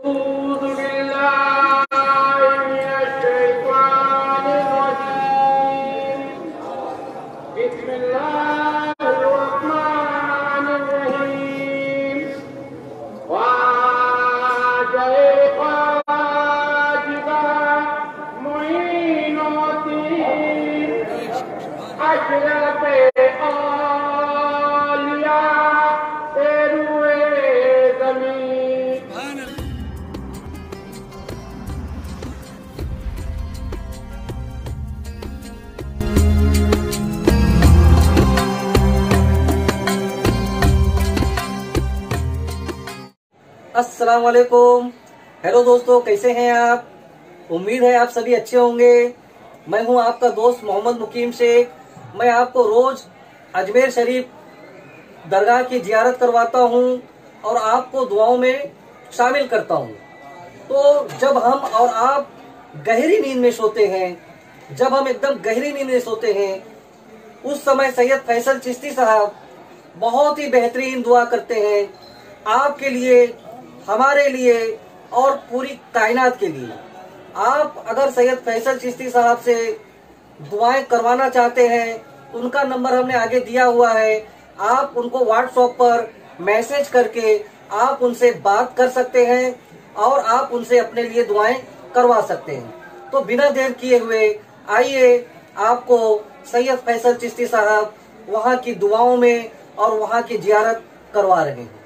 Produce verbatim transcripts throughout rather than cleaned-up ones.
अस्सलाम वालेकुम। हेलो दोस्तों, कैसे हैं आप? उम्मीद है आप सभी अच्छे होंगे। मैं हूं आपका दोस्त मोहम्मद मुकीम शेख। मैं आपको रोज अजमेर शरीफ दरगाह की जियारत करवाता हूं और आपको दुआओं में शामिल करता हूं। तो जब हम और आप गहरी नींद में सोते हैं, जब हम एकदम गहरी नींद में सोते हैं, उस समय सैयद फैसल चिश्ती साहब बहुत ही बेहतरीन दुआ करते हैं आपके लिए, हमारे लिए और पूरी कायनात के लिए। आप अगर सैयद फैसल चिश्ती साहब से दुआएं करवाना चाहते हैं, उनका नंबर हमने आगे दिया हुआ है। आप उनको व्हाट्सएप पर मैसेज करके आप उनसे बात कर सकते हैं और आप उनसे अपने लिए दुआएं करवा सकते हैं। तो बिना देर किए हुए आइए आपको सैयद फैसल चिश्ती साहब वहाँ की दुआओं में और वहाँ की जियारत करवा रहे हैं।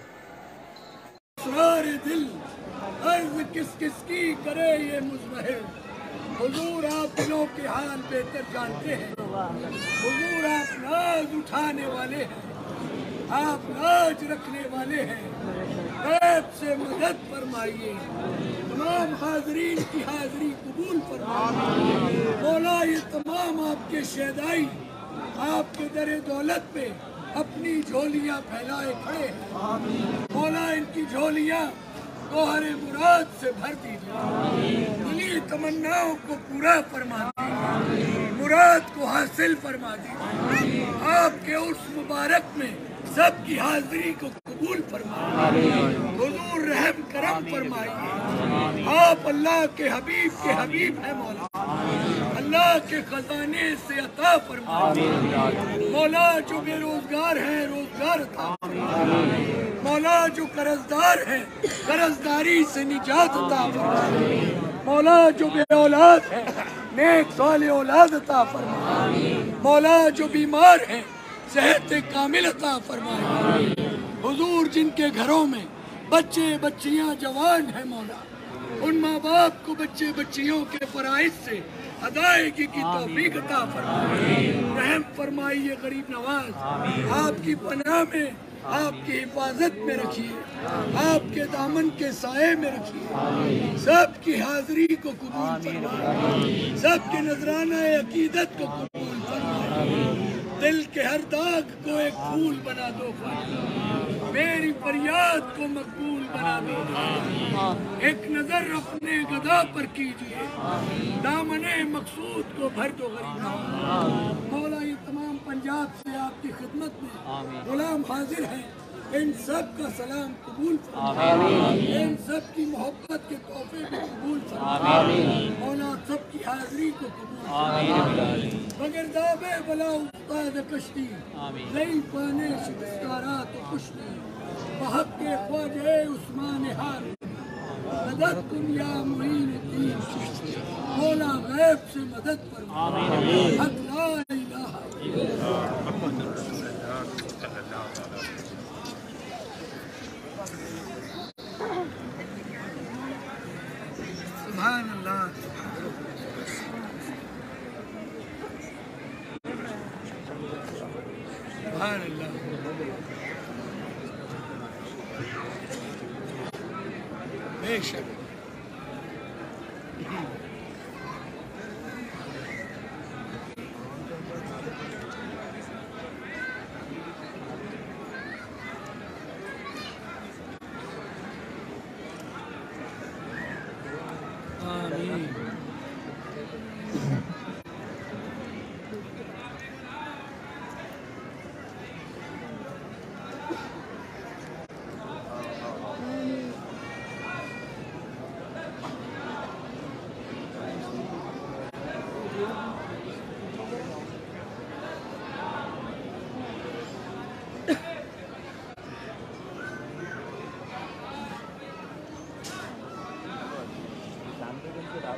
दिल अर्ज किस किस की करे ये मुज़महिर, हुजूर आप दिलों के हाल बेहतर जानते हैं। हुजूर आप नाज उठाने वाले हैं, आप नाज रखने वाले हैं। गैब से मदद फरमाइए, तमाम हाजरीन की हाजिरी कबूल फरमाइए। मौला ये तमाम आपके शहदाई आपके दरे दौलत पे अपनी झोलियां फैलाए खड़े हैं। मौला इनकी झोलियां तोहरे मुराद से भर दीजिए, दिली तमन्नाओं को पूरा फरमा दीजिए, मुराद को हासिल फरमा दीजिए। आपके उस मुबारक में सबकी हाजिरी को कबूल फरमाइए। हुजूर रहम करम फरमाइए। आप अल्लाह के हबीब के हबीब है मौला, अल्लाह के खजाने से अता फरमाइए। मौला जो बेरोजगार है रोजगार अता फरमाइए। मौला जो कर्जदार है कर्जदारी से निजात अता फरमाइए। मौला जो बे औलाद है नेक साले औलाद अता फरमाइए। मौला जो बीमार है सेहत कामिल अता फरमाइए। हुजूर जिनके घरों में बच्चे बच्चियां जवान हैं मौला, उन माँ बाप को बच्चे बच्चियों के फराइज से अदायगी की तौफीक अता फरमाइए। रहम फरमाइए गरीब नवाज, आपकी पनाह में आपकी हिफाजत में रखिए, आपके दामन के साए में रखिए। सबकी हाजिरी को कबूल फरमाइए, सबके नजराना अकीदत को कबूल फरमाइए। दिल के हर दाग को एक फूल बना दो, मेरी फरियाद को मकबूल बना दो। एक नजर अपने गदा पर कीजिए, दामने मकसूद को भर दो गरीब। मौला ये तमाम पंजाब से आपकी खिदमत में गुलाम हाजिर हैं, इन सब का सलाम कबूल फरमाइए, इन सब की मोहब्बत के तोहफे को कबूल फरमाइए। मौला सबकी हाजिरी को कबूल फरमाइए। मगर दावे बला उस्ताद कश्ती नहीं पाने शिकस्तारा तो कुछ नहीं, बहक के ख्वाजे उस्मान हार मदद तुम या मुईन दीन। मौला गैब से मदद फरमाइए। हक ला इलाहा इल्लल्लाह। सुभान अल्लाह। सुभान अल्लाह। बेशक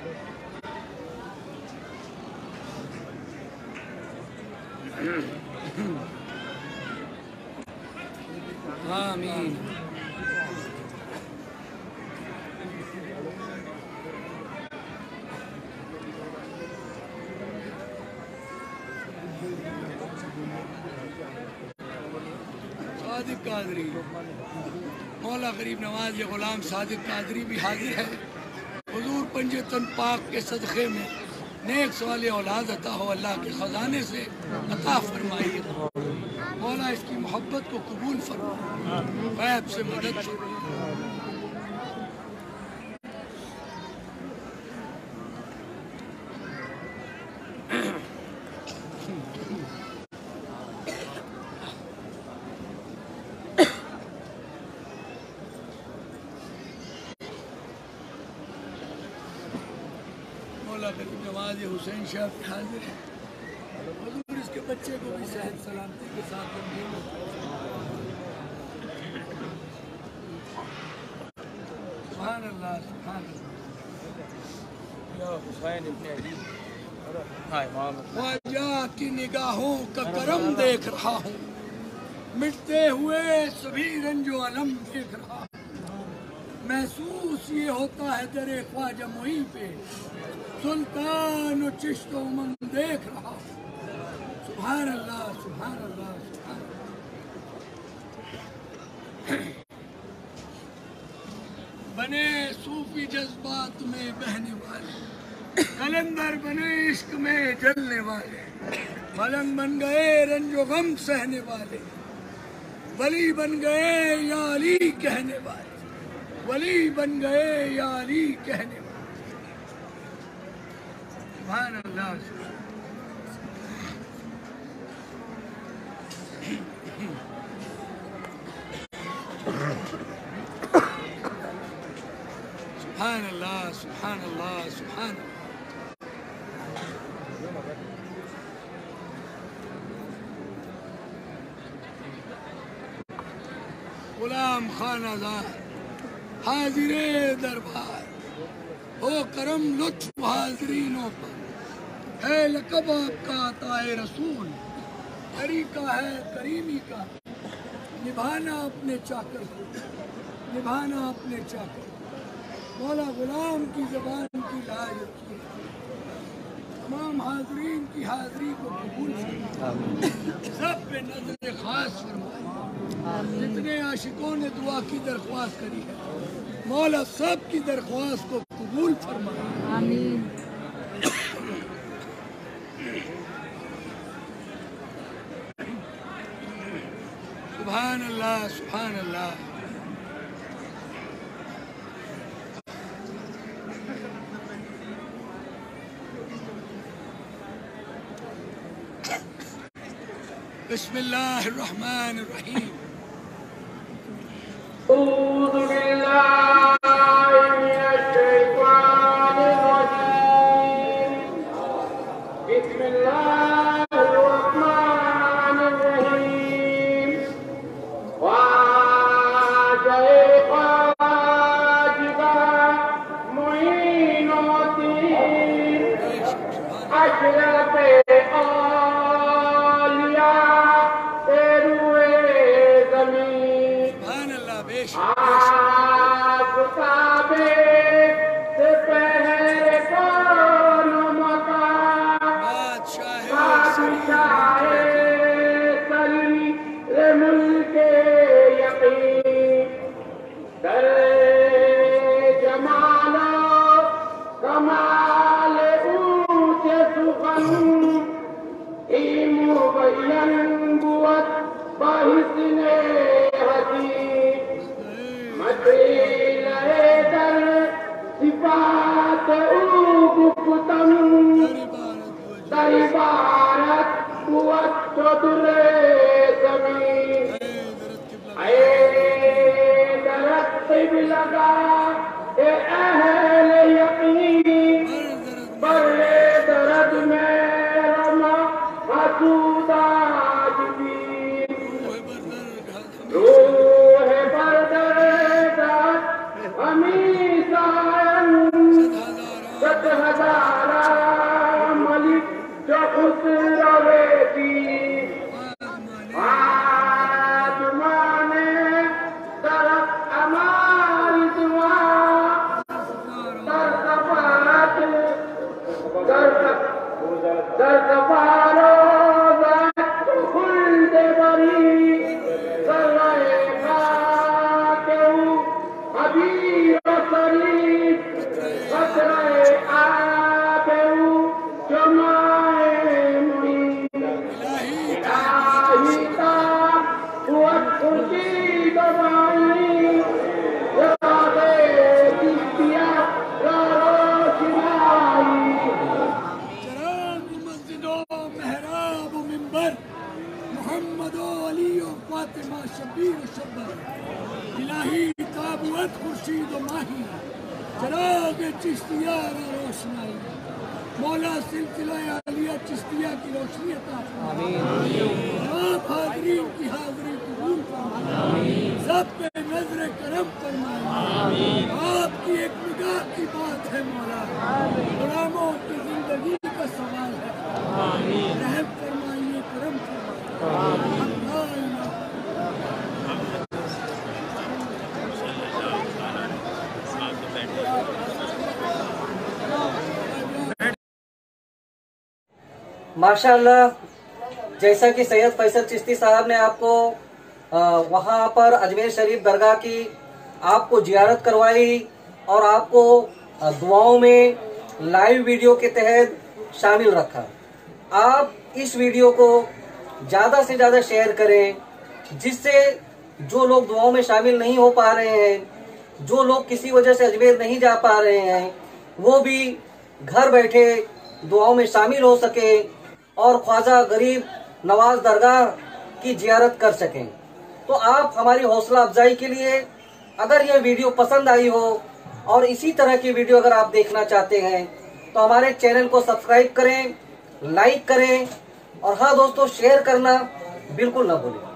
آمین. صادق قادری، مولا غریب نواز یہ غلام صادق قادری بھی حاضر ہے. حضور پنجے تن پاک کے صدقے میں نیک سوال اولاد عطا ہو، اللہ کے خزانے سے عطا فرمائیے. مولا اس کی محبت کو قبول فرما، غیب سے مدد فرما. مولا غریب نواز حسین شاہ حاضر ہے. حضور اس کے بچے کو بھی صحت سلامتی کے ساتھ سبحان اللہ سبحان اللہ. خواجہ کی نگاہوں کا کرم دیکھ رہا ہوں، مٹتے ہوئے سبھی رنج و علم دیکھ رہا ہوں. محسوس یہ ہوتا ہے در خواجہ معین پہ سلطان و چشت و من دیکھ رہا ہوں. سبحان اللہ سبحان اللہ سبحان اللہ. بنے صوفی جذبات میں بہنے والے، قلندر بنے عشق میں جلنے والے، ملنگ بن گئے رنج و غم سہنے والے، ولی بن گئے یا علی کہنے والے، ولی بن گئے یا علی کہنے والے. سبحان اللہ سبحان اللہ سبحان اللہ سبحان اللہ. غلام خانہ دار حاضر دربار، ہو کرم لطف حاضرینوں پر، ہے لقب آپ کا عطائے رسول، طریقہ ہے کریمی کا، نبھانا اپنے چاکر کو، نبھانا اپنے چاکر. مولا غلام کی زبان کی لاج رکھیے، تمام حاضرین کی حاضری کو قبول فرمائے، سب پہ نظر خاص فرمائے. جتنے عاشقوں نے دعا کی درخواست کری ہے مولا سب کی درخواست کو قبول فرمائے. آمین. سبحان اللہ سبحان اللہ. بسم اللہ الرحمن الرحیم. اعوذ باللہ من الشیطان الرجیم. بسم اللہ الرحمن الرحیم. خواجہ خواجہ معین الدین اشرف सत हजारा मलिक जो खुद रवेती आत्माने तरफ हमारी दुआ तरकपात तरकपारो खुल दे बरी सलाए का केऊ अभी शरीफ खतरे आबेऊ जमाए मुई इलाहीता कुवत खुशी दबाई रागे किस्तिया रोशनाई चराग मस्जिदो मेहराब मिंबर मोहम्मदो अली और फातिमा शबीर शब्बर इलाही ताबुत खुर्शीद माही चराग चिश्तिया रोशनाई मौला सिलसिला आलिया चिश्तिया की रोशनी अता फरमाए। आप हाज़रीन की हाज़री कबूल फरमाए, सब पे नजर करम फरमाए। आपकी एक निगाह की बात है मौला, गुलामों की जिंदगी का सवाल है। रहम फरमाइए, करम फरमाइए। माशाअल्लाह, जैसा कि सैयद फैसल चिश्ती साहब ने आपको वहाँ पर अजमेर शरीफ दरगाह की आपको जियारत करवाई और आपको दुआओं में लाइव वीडियो के तहत शामिल रखा। आप इस वीडियो को ज़्यादा से ज़्यादा शेयर करें, जिससे जो लोग दुआओं में शामिल नहीं हो पा रहे हैं, जो लोग किसी वजह से अजमेर नहीं जा पा रहे हैं, वो भी घर बैठे दुआओं में शामिल हो सके और ख्वाजा गरीब नवाज दरगाह की जियारत कर सकें। तो आप हमारी हौसला अफजाई के लिए, अगर यह वीडियो पसंद आई हो और इसी तरह की वीडियो अगर आप देखना चाहते हैं, तो हमारे चैनल को सब्सक्राइब करें, लाइक करें और हाँ दोस्तों, शेयर करना बिल्कुल ना भूलें।